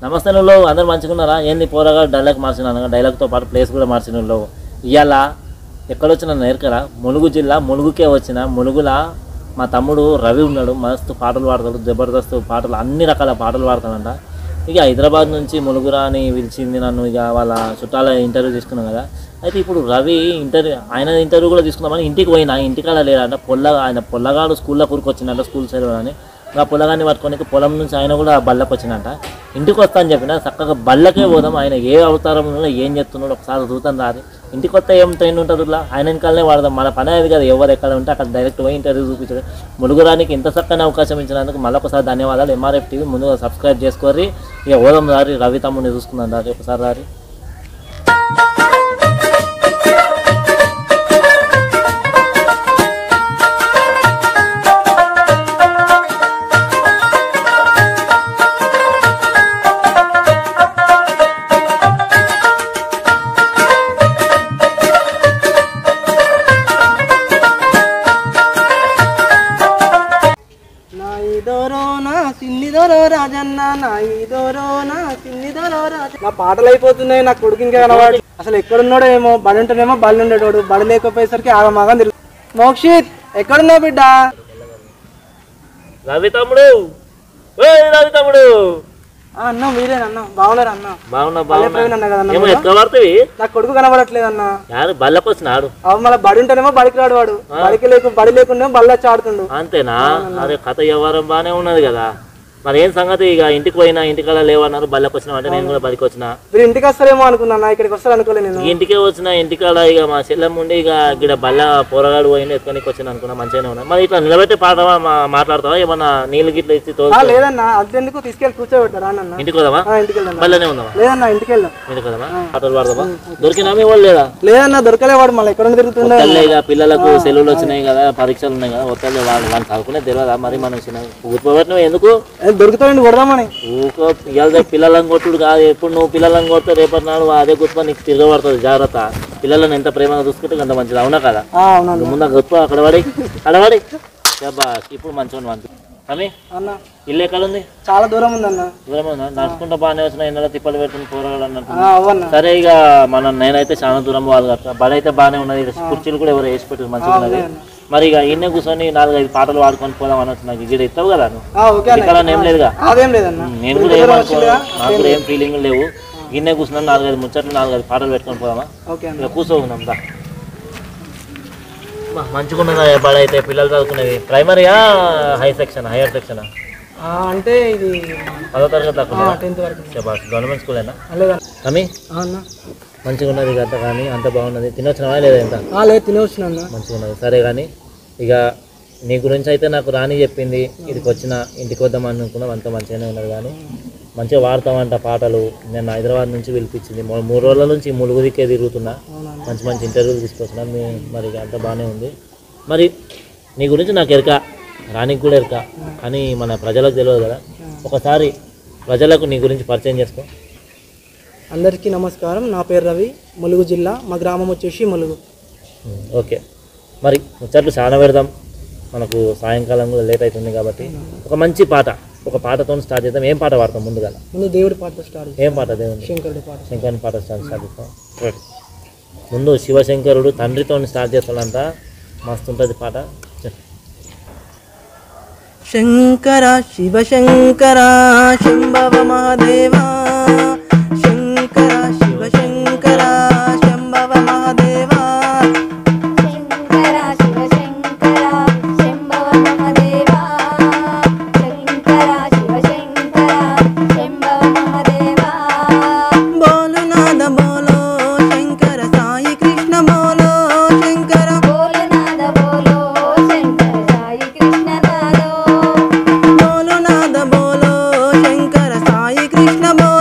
నమస్తే నువ్వు అందరు మంచిగున్నారా? ఏంది పోరగా డైలాగ్ మార్చినాను, డైలాగ్తో పాటు ప్లేస్ కూడా మార్చిన నువ్వు. ఇవాళ ఎక్కడొచ్చినా నేర్కరా ములుగు జిల్లా ములుగుకే వచ్చిన. ములుగులా మా తమ్ముడు రవి ఉన్నాడు, మస్తు పాటలు పాడతాడు, జబర్దస్త్ పాటలు, అన్ని రకాల పాటలు పాడతాడంట. ఇక హైదరాబాద్ నుంచి ములుగురా అని పిలిచింది నన్ను. ఇక వాళ్ళ చుట్టాల ఇంటర్వ్యూ తీసుకున్నాం కదా. అయితే ఇప్పుడు రవి ఆయన ఇంటర్వ్యూ కూడా తీసుకుందామని ఇంటికి పోయినా, ఇంటికాడ లేదంట. ఆయన పొల్లగాడు స్కూల్లో కూరుకొచ్చిందంట, స్కూల్ సెలవు అని. ఆ పొలగాన్ని పట్టుకొని పొలం నుంచి ఆయన కూడా బళ్ళకి వచ్చిందంట. ఇంటికి వస్తా అని చెప్పిన చక్కగా బళ్ళకే పోదాం, ఆయన ఏ అవతారంలో ఏం చెప్తున్నాడు ఒకసారి చూద్దాం రాదు. ఇంటికి వస్తే ఏం ట్రైన్ ఉంటుంది ఇలా, ఆయన వెనకాలనే వాడదాం. మన పని అది కదా, ఎవరు ఎక్కడ ఉంటే అక్కడ డైరెక్ట్ పోయి ఇంటర్వ్యూ చూపించాడు. ములుగురానికి ఇంత చక్కని అవకాశం ఇచ్చినందుకు మళ్ళొకసారి ధన్యవాదాలు. ఎంఆర్ఎఫ్ టీవీ ముందుగా సబ్స్క్రైబ్ చేసుకోరి. ఇక పోదాం రారి, రవి తమ్ముడిని చూసుకుందాం రారి, ఒకసారి రారి. నా పాటలు అయిపోతున్నాయి, నా కొడుకు ఇంకా కనవాడు. అసలు ఎక్కడున్నాడో ఏమో, బడి ఉంటేనేమో బలి ఉండేటోడు, బడి లేకపోయేసరికి ఆగమాగం తిరుగు. మోక్షిత్ ఎక్కడున్నావు బిడ్డ? రవి తమ్ముడు, రవి తమ్ముడు. అన్న మీరేనన్న, బాగున్నారు అన్న. నా కొడుకు కనబడట్లేదు అన్న. బళ్ళకి వచ్చినాడు, మళ్ళీ బడి ఉంటేనేమో బడికి రాడు వాడు, బడి లేకుండా బళ్ళ వచ్చి ఆడుతుండు. అంతేనా? అరే కథ వ్యవహారం బానే ఉన్నది కదా. మరి ఏం సంగతి? ఇక ఇంటికి పోయినా, ఇంటికాడ లేవన్నారు, బళ్ళకి వచ్చినా అంటే నేను కూడా బడికి వచ్చిన. మీరు ఇంటికి వస్తారేమో అనుకున్నా, ఇక్కడికి వస్తారు అనుకోలేదు నేను. ఇంటికే వచ్చిన, ఇంటికాడ ఇక మా చెల్లెమ్మ ఉండి ఇక ఇక్కడ బల్ల పోరగాడు పోయింది ఎత్తుకొని వచ్చిన అనుకున్నా, మంచిగానే ఉన్నా. మరి ఇట్లా నిలబెట్టి పాట మాట్లాడతావా? ఏమన్నా నీళ్ళు గిట్ల ఇచ్చి లేదన్నా, అంతెందుకు తీసుకెళ్ళి కూర్చోబెట్టారా అన్న. ఇంటికి వదామా? ఇంటికి వెళ్దాం. బల్లనే ఉందామా? లేదన్నా ఇంటికి వెళ్దాం. ఇంటికి వదామా? పాటలు పాడదామా? దొరికినా మీ వాళ్ళు లేదా? లేదన్నా దొరకలేవాడు, మళ్ళీ ఎక్కడ తిరుగుతుండే. ఇక పిల్లలకు సెలవులు వచ్చినాయి కదా, పరీక్షలు ఉన్నాయి కదా, వద్దలే వాళ్ళు చదువుకునే తెలియదా? మరి మనం చిన్న కూర్చోబెట్టిన ఎందుకు దొరుకుతాయండి కొడదామని. ఊకో ఇవాళ పిల్లలను కొట్టుడు కాదు, ఎప్పుడు నువ్వు పిల్లలను కొడితే రేపటి నాడు అదే గుర్తు నీకు తిరగబడుతుంది. జాగ్రత్త, పిల్లలను ఎంత ప్రేమగా చూసుకుంటే అంత మంచిది. అవునా కదా? ముందు గుర్తు అక్కడ పడి ఇప్పుడు మంచిగా మంచి అమ్మి ఇల్లు ఎక్కడ ఉంది? చాలా దూరం ఉందన్న. దూరం ఉందా? నడుచుకుంటా బాగానే వచ్చిన, ఎన్నో తిప్పలు పెట్టుకుని పోరాడు అన్నట్టు. సరే ఇక నేనైతే చాలా దూరం పోవాలి కదా. బడి అయితే బాగానే ఉన్నది, కుర్చీలు కూడా ఎవరు వేసి పెట్టారు, మంచిగా ఉన్నది. మరి ఇక ఈయన కూర్చొని 4-5 పాటలు పాడుకొని పోదాం అనొచ్చు. నాకు గిడ ఇస్తావు కదా నువ్వు, ఏం లేదుగా. నేను కూడా నాకు కూడా ఏం ఫీలింగ్ లేవు. గిన్నె కూర్చున్నాను, 4-5 ముచ్చట్లు, 4-5 పాటలు పెట్టుకొని పోదామా? ఇలా కూర్చోకుందాం దా. మంచిగా ఉన్నదా బడి అయితే? పిల్లలు చదువుకునేది ప్రైమరీయా హైయర్ సెక్షనా? అంటే ఇది 10వ తరగతి దాకా గవర్నమెంట్ స్కూలేనా? అమ్మి మంచిగా ఉన్నది కదా, కానీ అంత బాగున్నది. తినొచ్చినావా లేదా? ఎంత తినవచ్చిన మంచిగా ఉన్నది. సరే కానీ ఇక నీ గురించి అయితే నాకు రాని చెప్పింది, ఇదికి వచ్చిన ఇంటికి వద్దాం అనుకున్నాం, అంత మంచిగానే ఉన్నది. కానీ మంచిగా వాడతామంట పాటలు. నేను హైదరాబాద్ నుంచి పిలిపించింది, 3 రోజుల నుంచి ములుగు దిక్కే తిరుగుతున్నా, మంచి మంచి ఇంటర్వ్యూలు తీసుకొచ్చినా. మరి అంత బాగానే ఉంది. మరి నీ గురించి నాకు ఎరక, రానికి కూడా ఎరక, కానీ మన ప్రజలకు తెలియదు కదా. ఒకసారి ప్రజలకు నీ గురించి పరిచయం చేసుకో. అందరికీ నమస్కారం, నా పేరు రవి, ములుగు జిల్లా, మా గ్రామం వచ్చేసి ములుగు. ఓకే, మరి ముచ్చట్లు చాలా పెడదాం, మనకు సాయంకాలం కూడా లేట్ అవుతుంది కాబట్టి ఒక మంచి పాట, ఒక పాటతో స్టార్ట్ చేద్దాం. ఏం పాట పాడతాం? ముందు దేవుడి పాట స్టార్ట్. ఏం పాట? దేవుడి శంకరుని పాట స్టార్ట్ చేద్దాం. ముందు శివశంకరుడు తండ్రితో స్టార్ట్ చేస్తాడంట, మస్తు ఉంటుంది పాట. శంకర శివ శంకర శంభవ మహాదేవా, శంకర శివ శంకర శంభవ మహాదేవా, శంకర శివ శంకర శంభవ మహాదేవా, శంకర శివ శంకర శంభవ మహాదేవా. బోలు నాద బోలో శంకర సాయి కృష్ణ బోలో, శంకర బోలు నాద బోలో శంకర సాయి కృష్ణ నాదో, బోలు నాద బోలో శంకర సాయి కృష్ణ బోలో.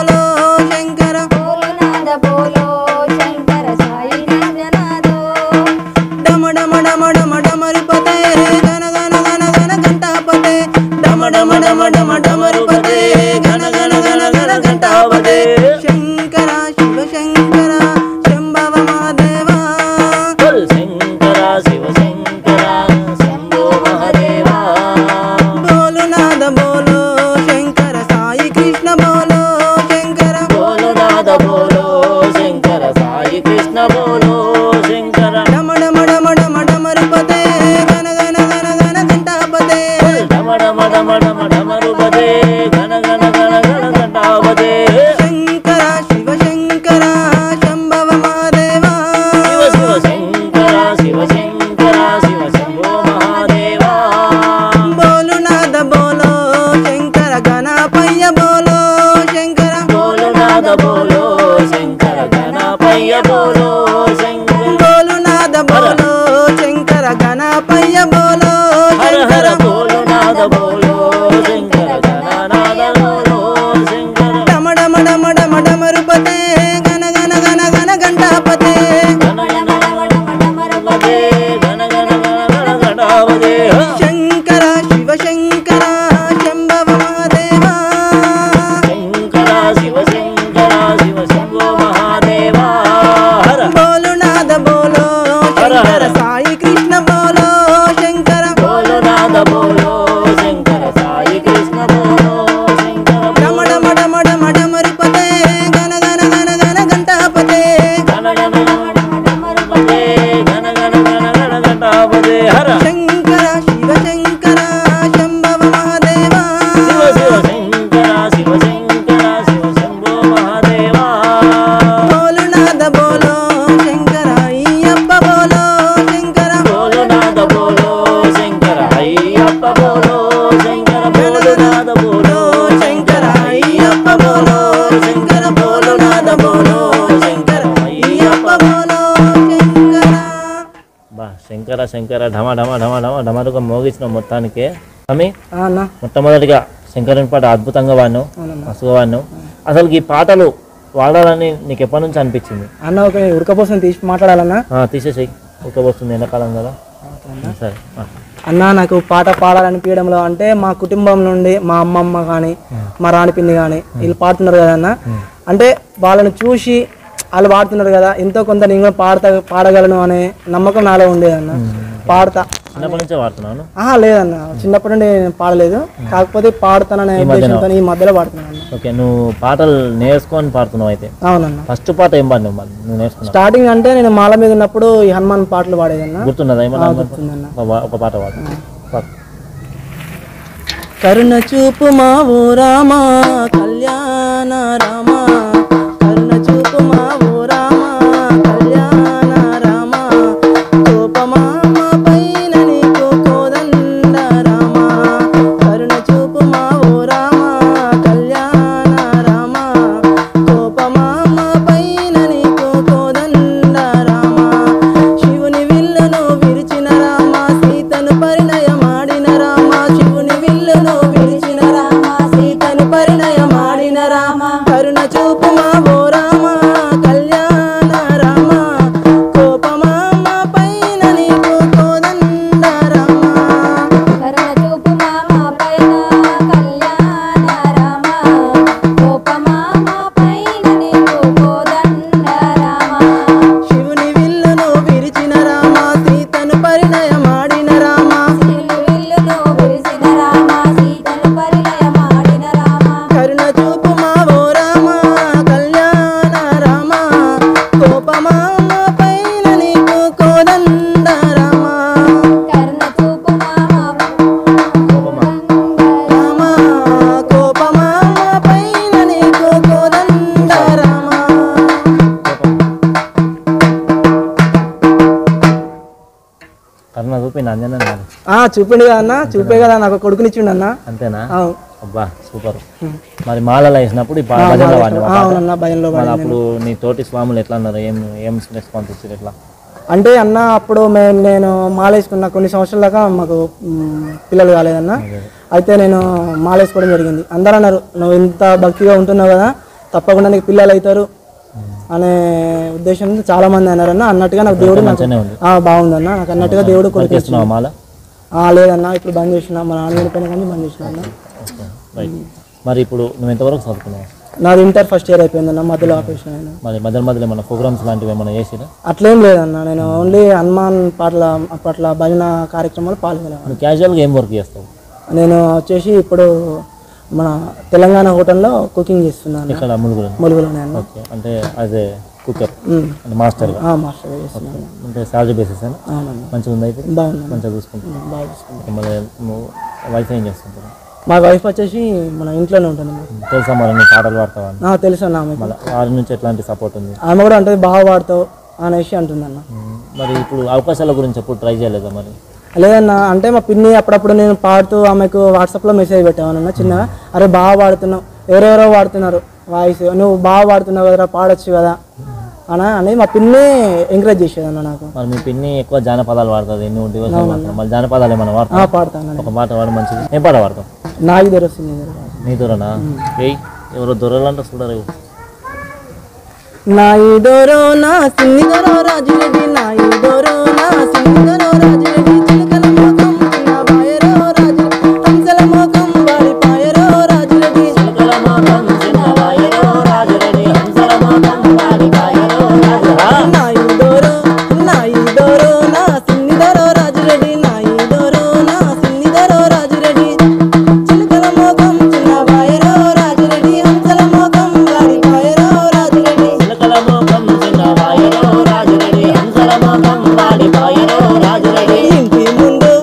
గణనాథాయ బోలో హర హర శంకర బోలో నాద బోలో శంకర గణనాద బోలో శంకర డమ డమ డమ డమ డమరుపతే గణ గణ గణ గణ గంటాపతే గణ గణ గణపతే గణ గణ గణ గణపతే శంకర శివ శంకర శంభవ మహాదేవ శంకర శివ శంకర శివ శంభో మహాదేవా హర బోలు నాద బోలో శంకర సాయి కృష్ణ బోలో శంకర బోలో నాద బోలో శంకర సాయి కృష్ణ బోలో శంకర డమ డమ డమ డమ డమరుపతే గణ గణ గణ గణ గంటాపతే గణ గణ గణపతే గణ గణ గణ గణపతే హర శంకర శివ శంకర శంభవ మహాదేవ శివ శివ శంకర శివ శంకర శివ శంభో మహాదేవా బోలు నాద బోలో శంకర అయ్యప్ప బోలో శంకర బోలో నాద బోలో శంకర అయ్యప్ప బోలో శంకర బోలో నాద బోలో శంకర అయ్యప్ప బోలో శంకర బోలు నాద బోలో శంకర అయ్యప్ప బోలో శంకర బా శంకర శంకర ఢమ ఢమ ఢమ ఢమ ఢమరుగా మోగించిన మొత్తానికే స్వామి అన్న మొట్టమొదటిగా శంకరుని పాట అద్భుతంగా వాడినావు అవునన్నా. మస్తుగా వాడినావు అసలు ఈ పాటలు వాడాలని నీకు ఎప్పటి నుంచి అనిపించింది అన్న ఒక ఉడకపోసం తీసి మాట్లాడాలన్నా తీసేసేయి ఉక్కబోస్తుంది ఎండాకాలం కదా సరే అన్న నాకు పాట పాడాలనిపించడంలో అంటే మా కుటుంబం నుండి మా అమ్మమ్మ కానీ మా రాణిపిన్ని కానీ వీళ్ళు పాడుతున్నారు కదా అన్న అంటే వాళ్ళని చూసి వాళ్ళు పాడుతున్నారు కదా ఎంతో కొంత నేను కూడా పాడగలను అనే నమ్మకం నాలో ఉండేదన్న పాడతా చిన్నప్పటి నుంచే వాడుతున్నాను లేదన్న చిన్నప్పటి నుండి నేను పాడలేదు కాకపోతే పాడుతాననే ఉద్దేశంతో ఈ మధ్యలో పాడుతున్నాను అన్న. ఓకే నువ్వు పాటలు నేర్చుకొని పాడుతున్నావు అయితే అవునన్న ఫస్ట్ పాట ఏం పాడినావు మరి నువ్వు నేర్చుకున్నావు స్టార్టింగ్ అంటే నేను మాల మీద ఉన్నప్పుడు ఈ హనుమాన్ పాటలు పాడేదన్న గుర్తున్నదా ఏమన్నా గుర్తుందన్న ఒక పాట పాడు పాడు. కరుణ చూపు మా ఓ రామా కళ్యాణ రామా కరుణ చూపు మా ఓ రామా కళ్యాణ రామా కోపమా మా పైన నీకు కోదండ రామా కరుణ చూపు మా ఓ రామా కళ్యాణ రామా కోపమా మా పైన నీకు కోదండ రామా శివుని విల్లును విరిచిన రామా సీతను పరిణయమాడిన రామా శివుని విల్లును విరిచిన రామా సీతను పరిణయమాడిన రామా కరుణ చూపు మా ఓ రామా కళ్యాణ రామా కోపమా మా పైన నీకు కోదండ రామా కరుణ చూపు మా పైన కళ్యాణ రామ కోపమా మా పైన నీకు కోదండ రామ శివుని విల్లును విరిచిన రామా సీతను పరిణయమాడిన రామా శివుని విల్లును విరిసిన రామ సీతను పరిణయమాడిన రామ కరుణ చూపు మా ఓ రామా కళ్యాణ రామా కోపమా మా పైన నీకు కోదండ రామా కరుణ చూపు మా రామా కోపమా మా పైన నీకు కోదండ రామా కరుణ చూపి అంజన చూపిండు కదా అన్న చూపే కదా నాకు కొడుకునిచ్చిండు అన్న అంతేనా అవును. అబ్బా సూపర్ మరి మాలలో వేసినప్పుడు ఈ భజనలో వాడినావా పాట? అవునన్న భయంలో మరి అప్పుడు నీ తోటి స్వాములు ఎట్లా అన్నారు ఏం రెస్పాన్స్ ఇచ్చారు ఎట్లా అంటే అన్న అప్పుడు నేను మాలేసుకున్న కొన్ని సంవత్సరాల దాకా మాకు పిల్లలు కాలేదన్న అయితే నేను మాలేసుకోవడం జరిగింది అందరూ అన్నారు నువ్వు ఇంత భక్తిగా ఉంటున్నావు కదా తప్పకుండా నీకు పిల్లలు అవుతారు అనే ఉద్దేశంతో చాలా మంది అన్నారన్న అన్నట్టుగా నాకు దేవుడు నాకు మంచిగానే ఉంది బాగుందన్న నాకు అన్నట్టుగా దేవుడు కొడుకు చేస్తున్నావా మాల లేదన్న ఇప్పుడు బంద్ చేసిన మా నాన్న వెళ్ళిపోయిన కానీ బంద్ చేసిన అన్న ఓకే రైట్ మరి ఇప్పుడు నువ్వు ఎంతవరకు చదువుకున్నావు నాది ఇంటర్ ఫస్ట్ ఇయర్ అయిపోయిందన్న మధ్యలో ఆపరేషన్ అయినా మరి మధ్య మధ్యలో ఏమైనా ప్రోగ్రామ్స్ లాంటివి ఏమైనా చేసిరా అట్లేం లేదన్న నేను ఓన్లీ హనుమాన్ పాటల అప్పట్ల భజన కార్యక్రమాలు పాల్గొనేవాడిని నువ్వు క్యాజువల్గా ఏం వర్క్ చేస్తావు నేను వచ్చేసి ఇప్పుడు మన తెలంగాణ హోటల్లో కుకింగ్ చేస్తున్నాను ఇక్కడ ములుగురు ములుగులోనే అన్న ఓకే అంటే అదే కుక్కర్ ఉమ్. అంటే మాస్టర్గా మాస్టర్గా చేస్తున్నాను అంటే శాలరీ బేసిస్ అని అవునన్న మంచిగా ఉంది ఇప్పుడు బాగుంది మంచిగా చూసుకుంటాను బాగా చూసుకుంటాను మరి నువ్వు వైఫ్ ఏం చేస్తుంటావు మా వైఫ్ వచ్చేసి మన ఇంట్లోనే ఉంటుంది తెలుసా మరి నువ్వు పాటలు పాడతావా అని? తెలుసు అన్న ఆమెకు మళ్ళీ వారి నుంచి ఎట్లాంటి సపోర్ట్ ఉంది ఆమె కూడా అంటే బాగా పాడతావు అనేసి అంటుందన్న మరి ఇప్పుడు అవకాశాల గురించి ఎప్పుడు ట్రై చేయలేదా మరి లేదన్న అంటే మా పిన్ని అప్పుడప్పుడు నేను పాడుతూ ఆమెకు వాట్సాప్లో మెసేజ్ పెట్టామన్న చిన్నగా అరే బాగా పాడుతున్నావు ఎవరెవరో పాడుతున్నారు వాయిస్ నువ్వు బాగా పాడుతున్నావు కదరా పాడొచ్చు కదా అనేది మా పిన్ని ఎంకరేజ్ చేసేది అన్న నాకు. మరి మీ పిన్ని ఎక్కువ జానపదాలు వాడుతుంది, ఎన్ని డివోషన్ వాడతారు, మళ్ళీ జానపదాలు ఏమైనా వాడతావు? పాడతాను. ఒక పాట వాడు మంచిది. ఏం పాట వాడతావు? నాకు దొరొస్తుంది. నీ దొరనా? ఏయ్ ఎవరో దొరలంటే చూడరు. నా ఈడోరో నా సిన్ని దొరో రాజురెడ్డి, నా ఈడోరో నా సిన్ని దొరో రాజురెడ్డి, చిలకల మోకం నా బాయరో రాజు, హంసల మోకం వాడి పాయరో రాజురెడ్డి, చిలకల మోకం నా బాయరో రాజురెడ్డి, హంసల మోకం వాడి పాయరో రాజురెడ్డి. నా ఈడోరో నా సిన్ని దొరో రాజురెడ్డి, నా ఈడోరో నా సిన్ని దొరో రాజురెడ్డి, చిలకల మోకం చిన్న బాయరో రాజురెడ్డి, హంసల మోకం వాడి పాయరో రాజురెడ్డి, చిలకల మోకం చిన్న బాయరో రాజురెడ్డి, హంసల మోకం వాడి పాయరో రాజురెడ్డి. ఇంటి ముందు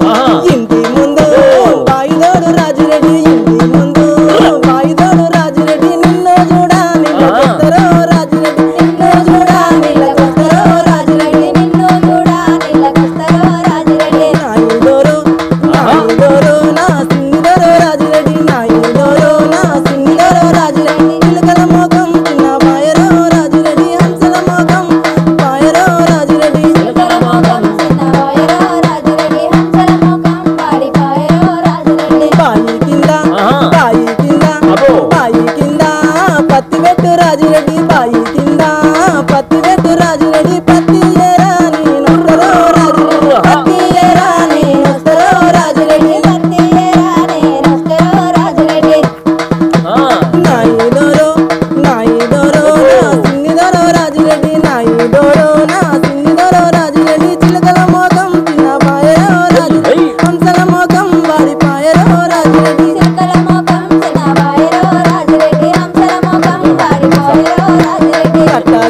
బాయిదోడు రాజురెడ్డి, ఇంటి ముందు బాయిదోడు రాజురెడ్డి, నిన్ను చూడా నీళ్ళకొస్తరో రాజురెడ్డి, నిన్ను చూడా నీళ్ళకొస్తరో రాజురెడ్డి, నిన్ను చూడా నీళ్ళకొస్తరో రాజురెడ్డి. నా ఈడోరో నా సిన్నిదొరో రాజురెడ్డి, నా ఈడోరో నా సిన్నిదొరో రాజురెడ్డి, చిలకల మోకం చిన్న బాయరో రాజురెడ్డి, హంసల మోకం బాయరో రాజురెడ్డి, చిలకల మోకం చిన్న బాయరో రాజురెడ్డి, హంసల మోకం వాడి బాయరో రాజురెడ్డి. బాయి కింద పత్తి పెట్టు రాజురెడ్డి, బాయి కింద పత్తి పెట్టు రాజురెడ్డి, పత్తి ఏరా నేనొస్తరో రాజురెడ్డి, పత్తి ఏరా నేనొస్తరో రాజురెడ్డి, పత్తి ఏరా నేనొస్తరో రాజురెడ్డి. నా ఈడోరో నా సిన్నిదొరో రాజురెడ్డి, నా ఈడోరో నా సిన్నిదొరో రాజురెడ్డి, చిలకల మోకం చిన్న బాయరో రాజురెడ్డి, హంసల మోకం వాడి పాయరో రాజురెడ్డి, చిలకల మోకం చిన్న బాయరో రాజురెడ్డి, హంసల మోకం వాడి పాయరో రాజురెడ్డి.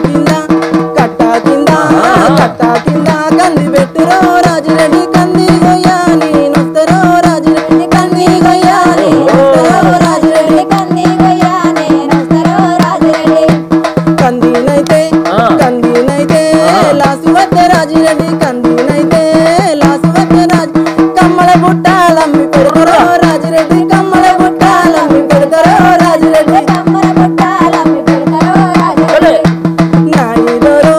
కట్టా కింద కంది పెట్టురో రాజురెడ్డి, కంది గొయ్యా నేనొస్తరో రాజురెడ్డి, కంది గొయ్యా నేనొస్తరో రాజురెడ్డి, కంది గొయ్యా నేనొస్తరో రాజురెడ్డి. కందినైతే లాసు వద్ద రాజురెడ్డి, కందినైతే లాసు వద్ద రాజు, కమ్మల బుట్టాలమ్మి పెడతారో రాజురెడ్డి, కమ్మల బుట్టాలమ్మి పెడతారో రాజురెడ్డి, కమ్మల బుట్టాలమ్మి పెడతారో రాజురెడ్డి. నా ఈడోరో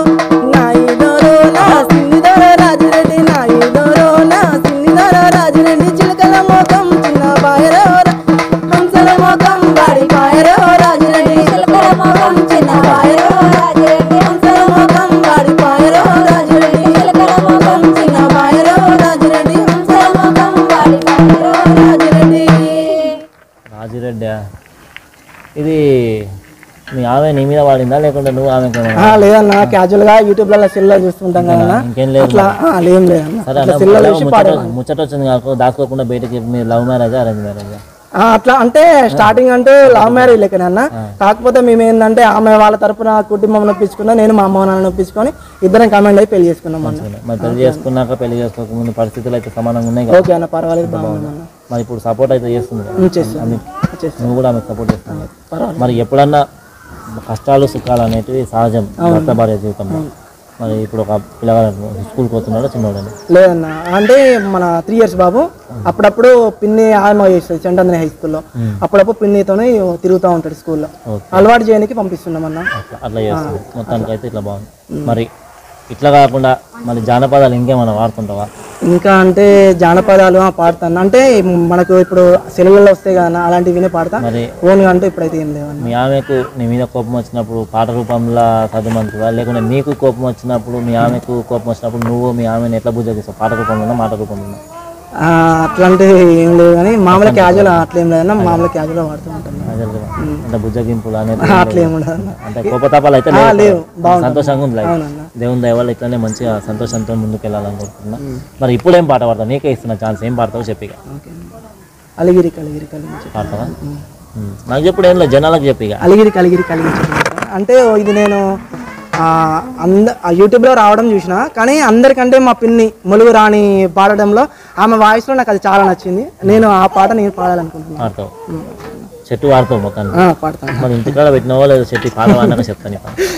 నా సిన్నిదొరో రాజురెడ్డి, నా ఈడోరో నా సిన్నిదొరో రాజురెడ్డి, చిలకల మోకం చిన్న బాయరో హంసల మోకం వాడి పాయరో రాజురెడ్డి, చిలకల మోకం చిన్న బాయరో రాజురెడ్డి, హంసల మోకం వాడి పాయరో రాజురెడ్డి, చిలకల మోకం చిన్న బాయరో రాజురెడ్డి, హంసల మోకం వాడి పాయరో రాజురెడ్డి. రాజిరెడ్డి ఇది మీ ఆమె నీ మీద వాడిందా లేకుంటే నువ్వు ఆమె? లేదన్నా, క్యాజువల్ గా యూట్యూబ్ లో సెల్ చూస్తుంటాం కదా, ఇంకేం లేదు. అట్లా ఏం లేదన్నా. సరే అన్న, ముచ్చట వచ్చింది కాకు దాచుకోకుండా బయటకి. మీరు లవ్ మ్యారేజా అరేంజ్ మ్యారేజా? అట్లా అంటే స్టార్టింగ్ అంటే లవ్ మ్యారేజ్ లెక్కనన్నా, కాకపోతే మేము ఏంటంటే ఆమె వాళ్ళ తరపున కుటుంబం నొప్పించుకున్నా, నేను మా అమ్మ నాన్న నొప్పించుకొని ఇద్దరం కమెంట్ అయి పెళ్లి చేసుకున్నాం అన్న. మరి పెళ్లి చేసుకున్నాక పెళ్లి చేసుకోకముందు పరిస్థితులు అయితే సమానంగా ఉన్నాయి కదా? ఓకే అన్న, పర్వాలేదు, బాగుందన్న. మరి ఇప్పుడు సపోర్ట్ అయితే చేస్తుంది కదా? నువ్వు కూడా ఆమెకు సపోర్ట్ చేస్తున్నావు. పర్వాలేదు. మరి ఎప్పుడన్నా కష్టాలు సుఖాలు అనేటివి సహజం భర్త భార్య జీవితంలో. మరి ఇప్పుడు ఒక పిల్లగాడు స్కూల్కి పోతున్నాడు చిన్నవాడని? లేదన్న, అంటే మన 3 years బాబు అప్పుడప్పుడు పిన్ని ఆమె చేస్తుంది సెంటందని హై స్కూల్లో, అప్పుడప్పుడు పిన్నితోనే తిరుగుతూ ఉంటాడు స్కూల్లో. అలవాటు చేయడానికి పంపిస్తున్నాం అన్న. అట్లా చేస్తుంది మొత్తానికి అయితే ఇట్లా బాగుంది. మరి ఇట్లా కాకుండా మళ్ళీ జానపదాలు ఇంకేమైనా వాడుతుంటావా? ఇంకా అంటే జానపదాలు పాడతాను, అంటే మనకు ఇప్పుడు సెలవులలో వస్తాయి కదా అలాంటివి వినే పాడతా. మరి ఓన్గా అంటే ఇప్పుడైతే ఏం లేవన్న. మీ ఆమెకు నీ మీద కోపం వచ్చినప్పుడు పాట రూపంలో చదవమంటుందా, లేకుంటే నీకు కోపం వచ్చినప్పుడు మీ ఆమెకు కోపం వచ్చినప్పుడు నువ్వు మీ ఆమెను ఎట్లా బుజ్జగిస్తావు? పాట రూపంలో మాట రూపంలో? అట్లాంటివి ఏం లేదు కానీ మామూలు క్యాజువల్ అట్లా ఏం లేదన్నా, మామూలు క్యాజువల్ వాడుతూ ఉంటాను. అంటే బుజ్జగింపులు అనేది అట్లా ఏమి ఉండదు, అంటే కోపతాపాలు అయితే లేవు. సంతోషంగా ఉంది. దేవుని దయ వల్ల ఇట్లానే మంచిగా సంతోషంతో ముందుకు వెళ్ళాలనుకుంటున్నా. మరి ఇప్పుడు ఏం పాట పాడతావు? నీకే ఇస్తున్నా ఛాన్స్. ఏం పాడతావు చెప్పిగా? అలిగిరి పాడతావా? నాకు చెప్పుడు ఏం లేదు, జనాలకు చెప్పిగా. అలిగిరి అంటే ఇది నేను యూట్యూబ్లో రావడం చూసిన, కానీ అందరికంటే మా పిన్ని ములుగు రాణి పాడడంలో ఆమె వాయిస్లో నాకు అది చాలా నచ్చింది. నేను ఆ పాట నేను పాడాలనుకుంటున్నాను. పాడతావు? చెట్టు వాడతావు మొత్తాన్ని? పాడతాను. మరి ఇంటికాడ పెట్టినవో లేదా చెట్టు పాడవాడినాక చెప్తాను.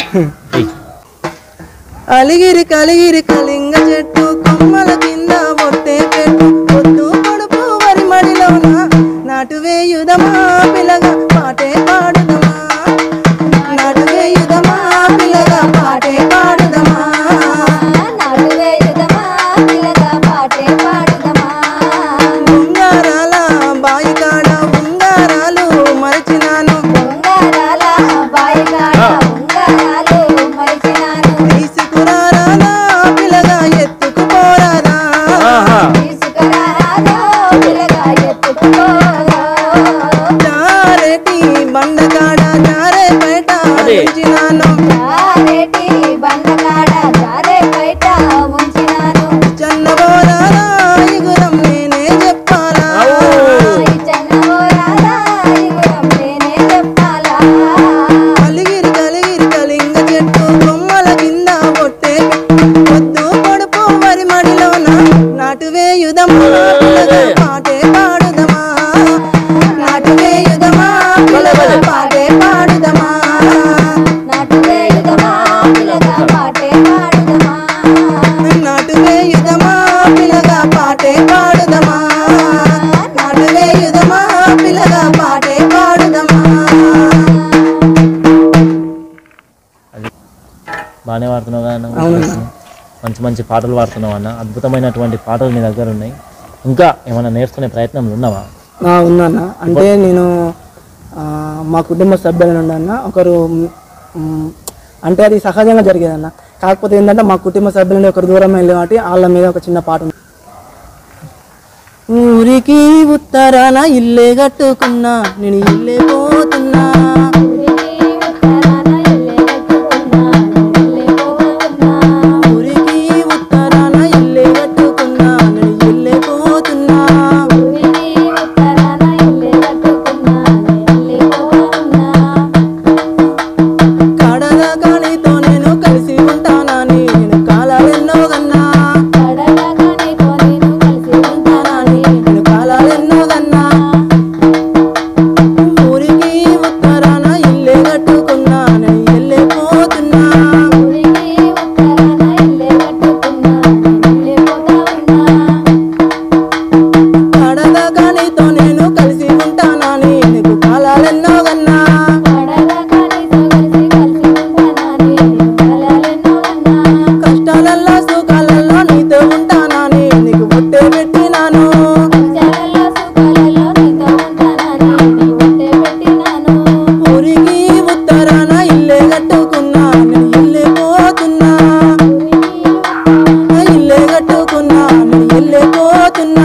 అలిగిరి కలింగ చెట్టు కొమ్మల కింద బొట్టే పెట్టు, పొద్దు పొడుపు వరి మడిలోన నాటు వేయుదమా పిల్లగా పాటే పాడుదమా, నాటు వేయుదమా పిల్లగా పాటే పిల్లగా పాటే పాడుదమా నాటు వేయుదమా పిల్లగా పాటే పాడుదమా నాటు వేయుదమా పిల్లగా పాటే పాడుదమా నాటు వేయుదమా పిల్లగా పాటే పాడుదమా నాటు వేయుదమా పిల్లగా పాటే పాడుదమా. బాగానే పాడుతున్నావు కదా అన్న? మంచి మంచి పాటలు పాడుతున్నావు అన్న. అద్భుతమైనటువంటి పాటలు నీ దగ్గర ఉన్నాయి. ఇంకా ఏమైనా నేర్చుకునే ప్రయత్నంలో ఉన్నావా? ఉందన్న. అంటే నేను మా కుటుంబ సభ్యుల నుండి అన్న ఒకరు అంటే అది సహజంగా జరిగేదన్న. కాకపోతే ఏంటంటే మా కుటుంబ సభ్యుల నుండి ఒకరు దూరం వెళ్ళి కాబట్టి వాళ్ళ మీద ఒక చిన్న పాట ఉంది. ఊరికి ఉత్తరాన ఇల్లే కట్టుకున్నా నేను ఇల్లే పోతున్నా ఊరికి ఉత్తరాన ఇల్లే కట్టుకున్నా నేను ఇల్లే పోతున్నా కడల కానితో నేను కలిసి ఉంటానని నేను కాలాలెన్నో గన్నా నేను కాలాలెన్నో గన్నా ఊరికి ఉత్తరాన ఇల్లే కట్టుకున్నా నేను ఇల్లే పోతున్నా కడల కానితో నేను కలిసి ఉంటానని నీకు కాలాలెన్నో గన్నా కష్టాలల్లో సుఖాలల్లో నీతో ఉంటానని నీకు బొట్టే పెట్టినాను ఊరికి ఉత్తరాన ఇల్లే కట్టుకున్నా నేను ఇల్లే పోతున్నా ఇల్లే కట్టుకున్నా నేను ఇల్లే పోతున్నా.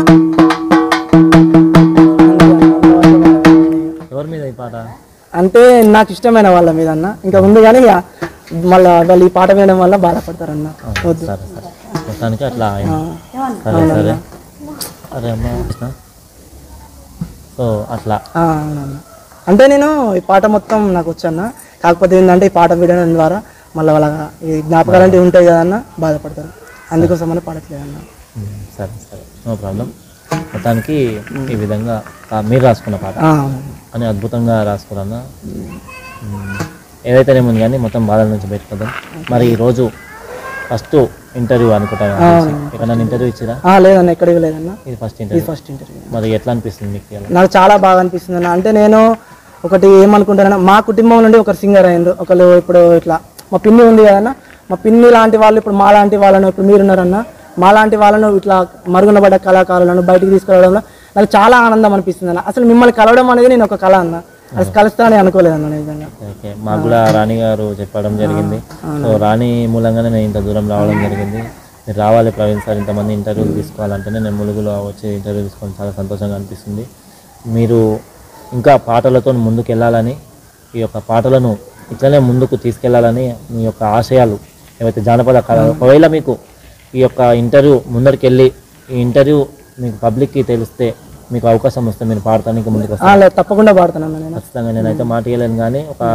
ఎవరి మీద ఈ పాట? అంటే నాకు ఇష్టమైన వాళ్ళ మీద అన్న. ఇంకా ఉంది కానీ ఇక మళ్ళీ వాళ్ళు ఈ పాట వినడం వల్ల బాధపడతారన్న. వద్దు. సరే సరే, మొత్తానికి అట్లా అయింది. సరే సరే. అరే అమ్మ కృష్ణ. సో అట్లా అవునన్న. అంటే నేను ఈ పాట మొత్తం నాకు వచ్చన్న. కాకపోతే ఏంటంటే ఈ పాట వినడం ద్వారా మళ్ళీ వాళ్ళ ఈ జ్ఞాపకాలు అంటే ఉంటాయి కదన్న, బాధపడతారు. అందుకోసం అని పాడట్లేదన్న. సరే సరే, నో ప్రాబ్లం. మొత్తానికి ఈ విధంగా మీరు రాసుకున్న పాట అని అద్భుతంగా రాసుకున్నా. ఏదైతేనేముంది కానీ మొత్తం బాధల నుంచి బయటపడదాం. మరి ఈరోజు ఫస్ట్ ఇంటర్వ్యూ అనుకుంటాను. ఎక్కడన్నా ఇంటర్వ్యూ ఇచ్చిరా? లేదన్న, ఎక్కడికి లేదన్న. ఇది ఫస్ట్ ఇంటర్వ్యూ. First interview. మరి ఎట్లా అనిపిస్తుంది మీకు? నాకు చాలా బాగా అనిపిస్తుంది అన్న. అంటే నేను ఒకటి ఏమనుకుంటానన్నా, మా కుటుంబం నుండి ఒకరు సింగర్ అయ్యారు. ఒకరు ఇప్పుడు ఇట్లా మా పిన్ని ఉంది కదన్న, మా పిన్ని లాంటి వాళ్ళు ఇప్పుడు మా లాంటి వాళ్ళను, ఇప్పుడు మీరున్నారన్న, మా లాంటి వాళ్ళను ఇట్లా మరుగున పడ్డ కళాకారులను బయటికి తీసుకురావడంలో నాకు చాలా ఆనందం అనిపిస్తుంది అన్న. అసలు మిమ్మల్ని కలవడం అనేది నేను ఒక కళ అన్న. అది కలుస్తానని అనుకోలేదన్న నిజంగా. ఓకే, మాకు కూడా రాణి గారు చెప్పడం జరిగింది. సో రాణి మూలంగానే నేను ఇంత దూరం రావడం జరిగింది. మీరు రావాలి ప్రవీణ్ సార్, ఇంతమంది ఇంటర్వ్యూలు తీసుకోవాలంటేనే నేను ములుగులో వచ్చి ఇంటర్వ్యూ తీసుకొని చాలా సంతోషంగా అనిపిస్తుంది. మీరు ఇంకా పాటలతో ముందుకు వెళ్ళాలని, ఈ యొక్క పాటలను ఇట్లనే ముందుకు తీసుకెళ్లాలని మీ యొక్క ఆశయాలు ఏవైతే జానపద కళ, ఒకవేళ మీకు ఈ యొక్క ఇంటర్వ్యూ ముందరికి వెళ్ళి ఈ ఇంటర్వ్యూ మీకు పబ్లిక్కి తెలిస్తే మీకు అవకాశం వస్తే మీరు పాడటానికి ముందుకు వస్తారు? తప్పకుండా పాడుతాను నేను. ఖచ్చితంగా. నేనైతే మాట ఇవ్వలేను కానీ ఒక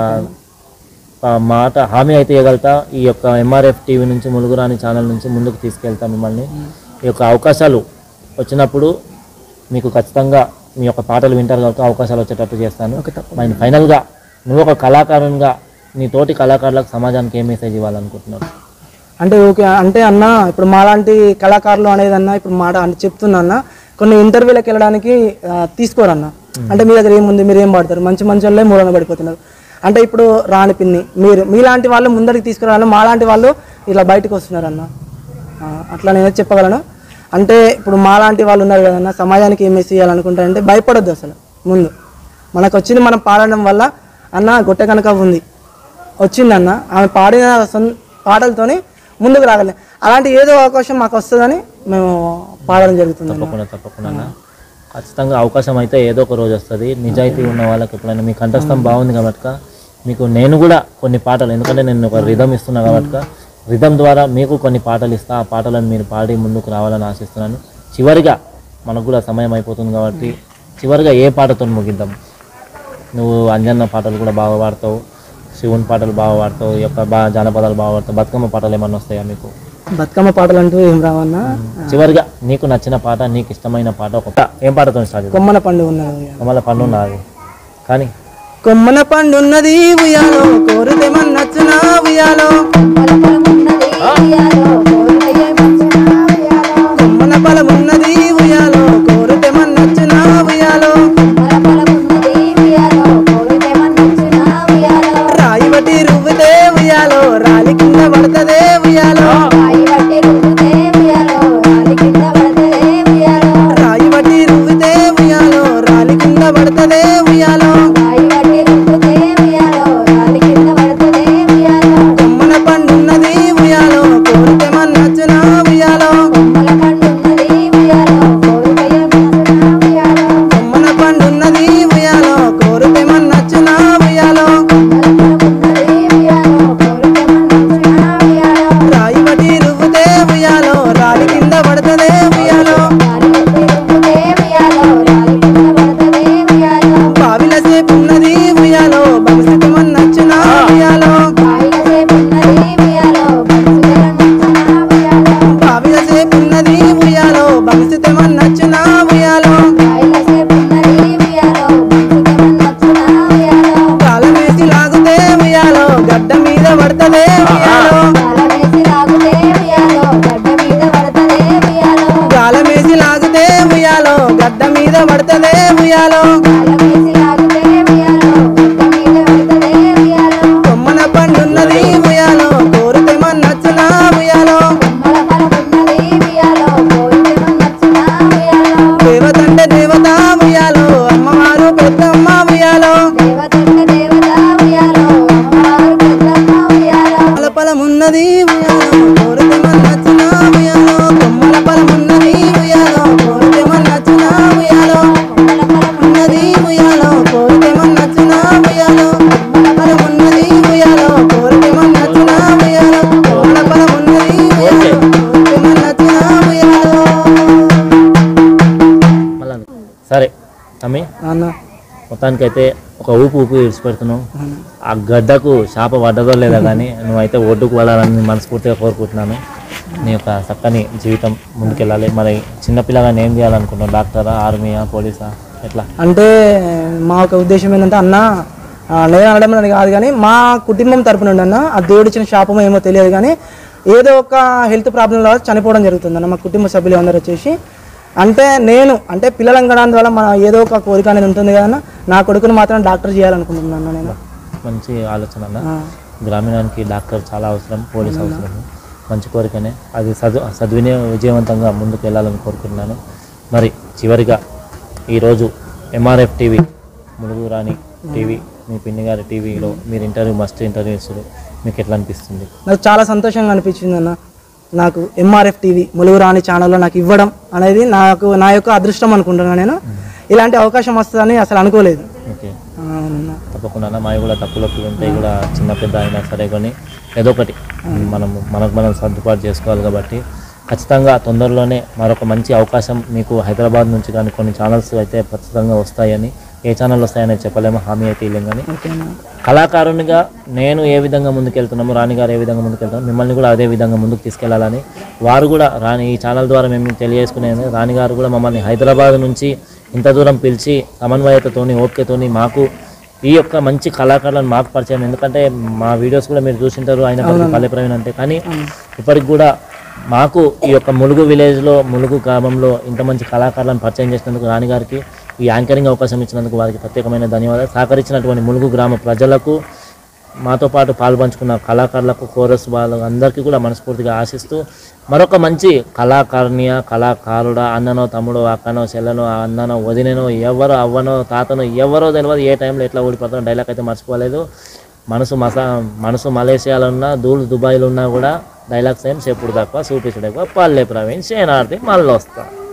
మాట హామీ అయితే ఇవ్వగలుగుతా. ఈ యొక్క ఎంఆర్ఎఫ్ టీవీ నుంచి, ములుగురాని ఛానల్ నుంచి ముందుకు తీసుకెళ్తా మిమ్మల్ని. ఈ యొక్క అవకాశాలు వచ్చినప్పుడు మీకు ఖచ్చితంగా మీ యొక్క పాటలు వింటారు కాబట్టి అవకాశాలు వచ్చేటట్టు చేస్తాను. ఫైనల్గా నువ్వు ఒక కళాకారునిగా నీ తోటి కళాకారులకు సమాజానికి ఏ మెసేజ్ ఇవ్వాలనుకుంటున్నావు? అంటే ఓకే అంటే అన్న, ఇప్పుడు మాలాంటి కళాకారులు అనేది అన్న, ఇప్పుడు మాట అంటే చెప్తున్నా అన్న, కొన్ని ఇంటర్వ్యూలకు వెళ్ళడానికి తీసుకోరన్న. అంటే మీ దగ్గర ఏముంది, మీరు ఏం పాడతారు, మంచి మంచి వాళ్ళే మూలన పడిపోతున్నారు. అంటే ఇప్పుడు రాని పిన్ని, మీరు మీలాంటి వాళ్ళు ముందరికి తీసుకురావాలన్న, మాలాంటి వాళ్ళు ఇలా బయటకు వస్తున్నారన్న. అట్లా నేను చెప్పగలను. అంటే ఇప్పుడు మాలాంటి వాళ్ళు ఉన్నారు కదన్న, సమాజానికి ఏం మెసేజ్ చేయాలనుకుంటారంటే భయపడొద్దు. అసలు ముందు మనకు వచ్చింది మనం పాడడం వల్ల అన్న గొట్టె కనుక ఉంది వచ్చిందన్న, ఆమె పాడిన పాటలతోని ముందుకు రాగలం. అలాంటి ఏదో అవకాశం మాకు వస్తుందని మేము పాడడం జరుగుతుంది. తప్పకుండా ఖచ్చితంగా అవకాశం అయితే ఏదో ఒక రోజు వస్తుంది. నిజాయితీ ఉన్న వాళ్ళకి ఎప్పుడైనా మీ కంఠస్థం బాగుంది కాబట్టి మీకు నేను కూడా కొన్ని పాటలు, ఎందుకంటే నేను ఒక రిధం ఇస్తున్నా కాబట్టి రిధం ద్వారా మీకు కొన్ని పాటలు ఇస్తా. ఆ పాటలను మీరు పాడి ముందుకు రావాలని ఆశిస్తున్నాను. చివరిగా మనకు కూడా సమయం అయిపోతుంది కాబట్టి చివరిగా ఏ పాటతో ముగిద్దాం? నువ్వు అంజన్న పాటలు కూడా బాగా పాడతావు, శివుని పాటలు బాగా పాడతావు, ఈ యొక్క జానపదాలు బాగా పాడతావు, బతుకమ్మ పాటలు ఏమన్నా వస్తాయా మీకు? బతుకమ్మ పాటలు అంటూ ఏం రావన్నా. చివరిగా నీకు నచ్చిన పాట, నీకు ఇష్టమైన పాట ఒక ఏం పాటతో స్టార్ట్ చేద్దాం? కొమ్మన పండు ఉన్నది కొమ్మల పండు ఉన్నది కానీ కొమ్మన పండు ఉన్నది ఉయ్యాలో కోరితే నచ్చునా ఉయ్యాలో కొమ్మన ఫలం ఉన్నది ఉయ్యాలో కోరితే నచ్చునా ఉయ్యాలో రాయి బట్టి రువ్వితే ఉయ్యాలో రాలి కింద పడుతుందే ఉయ్యాలో రాయి బట్టి రువ్వితే ఉయ్యాలో రాలి కింద పడుతుందే ఉయ్యాలో కొమ్మన పండు ఉన్నది ఉయ్యాలో కోరితే నచ్చునా ఉయ్యాలో కొమ్మన పండు ఉన్నది ఉయ్యాలో కోరితే నచ్చునా ఉయ్యాలో రాయి బట్టి రువ్వితే ఉయ్యాలో రాలి కింద పడుతుందే ఉయ్యాలో బావిల సేపు ఉన్నది ఉయ్యాలో భవిష్యత్తు నచ్చునా ఉయ్యాలో బావిల సేపు ఉన్నది ఉయ్యాలో భవిష్యత్తు నచ్చునా ఉయ్యాలో కాలమేసి లాగుతే ఉయ్యాలో గడ్డ మీద పడుతుందే ఉయ్యాలో కాలమేసి లాగితే ఉయ్యాలో గడ్డ మీద పడుతుందే ఉయ్యాలో కొమ్మన పండున్నది ఉయ్యాలో కోరితే నచ్చునా ఉయ్యాలో దేవతంటే దేవత ఉయ్యాలో అమ్మవారు పెద్దమ్మ ఉయ్యాలో ఫలం ఉన్నది ఉయ్యాలో కోరితే నచ్చునా ఉయ్యాలో కొమ్మల ఫలం ఉన్నది ఉయ్యాలో కోరితే నచ్చునా ఉయ్యాలో ఉన్నది ఉయ్యాలో కోరితే నచ్చునా ఉయ్యాలో ఫలం ఉన్నది ఉయ్యాలో కోరితే నచ్చునా ఉయ్యాలో కొమ్మల ఫలం ఉన్నది ఉయ్యాలో కోరితే నచ్చునా ఉయ్యాలో. మళ్ళా సరే తమ్మి, అన్న మొత్తానికైతే ఒక ఊపు విడిచిపెడుతున్నావు. ఆ గడ్డకు శాప పడ్డదో లేదా కానీ నువ్వైతే ఒడ్డుకు వెళ్ళాలని మనస్ఫూర్తిగా కోరుకుంటున్నాను. నీ యొక్క చక్కని జీవితం ముందుకెళ్ళాలి. మరి చిన్నపిల్లగాని ఏం చేయాలనుకుంటున్నావు? డాక్టరా, ఆర్మీయా, పోలీసా, ఎట్లా? అంటే మా ఒక ఉద్దేశం ఏంటంటే అన్న నేను అనడం అని కాదు కానీ మా కుటుంబం తరపున అన్న ఆ దేవుడిచ్చిన శాపమో ఏమో తెలియదు కానీ ఏదో ఒక హెల్త్ ప్రాబ్లం వల్ల చనిపోవడం జరుగుతుంది అన్న. మా కుటుంబ సభ్యులు అందరూ వచ్చేసి అంటే నేను అంటే పిల్లలు కనడం వల్ల మన ఏదో ఒక కోరిక అనేది ఉంటుంది కదన్న. నా కొడుకుని మాత్రం డాక్టర్ చేయాలనుకుంటున్నాను నేను. మంచి ఆలోచన అన్న. గ్రామీణానికి డాక్టర్ చాలా అవసరం, పోలీస్ అవసరం. మంచి కోరికనే అది. విజయవంతంగా ముందుకు వెళ్ళాలని కోరుకుంటున్నాను. మరి చివరిగా ఈరోజు MRF TV, Mulugu Rani TV, మీ పిన్ని గారి టీవీలో మీరు మస్ట్ ఇంటర్వ్యూ ఇస్తారు. మీకు ఎట్లా అనిపిస్తుంది? నాకు చాలా సంతోషంగా అనిపించింది అన్న. నాకు ఎంఆర్ఎఫ్ టీవీ ములుగు రాణి ఛానల్లో నాకు ఇవ్వడం అనేది నా యొక్క అదృష్టం అనుకుంటున్నాను. నేను ఇలాంటి అవకాశం వస్తుందని అసలు అనుకోలేదు. ఓకే, తప్పకుండా. మావి కూడా తప్పులప్పులు ఉంటాయి కూడా, చిన్న పెద్ద అయినా సరే కానీ ఏదో ఒకటి మనం సర్దుబాటు చేసుకోవాలి. కాబట్టి ఖచ్చితంగా తొందరలోనే మరొక మంచి అవకాశం మీకు హైదరాబాద్ నుంచి కానీ కొన్ని ఛానల్స్ అయితే ఖచ్చితంగా వస్తాయని, ఏ ఛానల్ వస్తాయని చెప్పలేము, హామీ అయితే ఇవ్వలేం. కానీ కళాకారునిగా నేను ఏ విధంగా ముందుకెళ్తున్నామో, రాణి గారు ఏ విధంగా ముందుకెళ్తామో మిమ్మల్ని కూడా అదే విధంగా ముందుకు తీసుకెళ్లాలని వారు కూడా ఈ ఛానల్ ద్వారా మేము తెలియజేసుకునేది. రాణి గారు కూడా మమ్మల్ని హైదరాబాద్ నుంచి ఇంత దూరం పిలిచి సమన్వయతతోని, ఓపికతోని మాకు ఈ యొక్క మంచి కళాకారులను మాకు పరిచయం. ఎందుకంటే మా వీడియోస్ కూడా మీరు చూసింటారు, ఆయన పల్లె ప్రవీణ్ అంటే. కానీ ఇప్పటికి కూడా మాకు ఈ యొక్క ములుగు విలేజ్లో, ములుగు గ్రామంలో ఇంత మంచి కళాకారులను పరిచయం చేసినందుకు రాణి గారికి, ఈ యాంకరింగ్ అవకాశం ఇచ్చినందుకు వారికి ప్రత్యేకమైన ధన్యవాదాలు. సహకరించినటువంటి ములుగు గ్రామ ప్రజలకు, మాతో పాటు పాల్పంచుకున్న కళాకారులకు, కోరస్ వాళ్ళకు అందరికీ కూడా మనస్ఫూర్తిగా ఆశిస్తూ మరొక మంచి కళాకారుడా, అన్ననో, తమ్ముడో, అక్కనో, చెల్లెనో, అన్ననో, వదినో, ఎవరో, అవ్వనో, తాతనో, ఎవరో తెలియదు, ఏ టైంలో ఎట్లా ఓడిపోతానో డైలాగ్ అయితే మర్చిపోలేదు. మనసు మలేషియాలో ఉన్నా, దుబాయ్లో ఉన్నా కూడా డైలాగ్స్ ఏం చెప్పుడు తక్కువ, చూపించడం ఎక్కువ. పల్లె ప్రవీణ్ సేనార్థి మళ్ళీ వస్తా.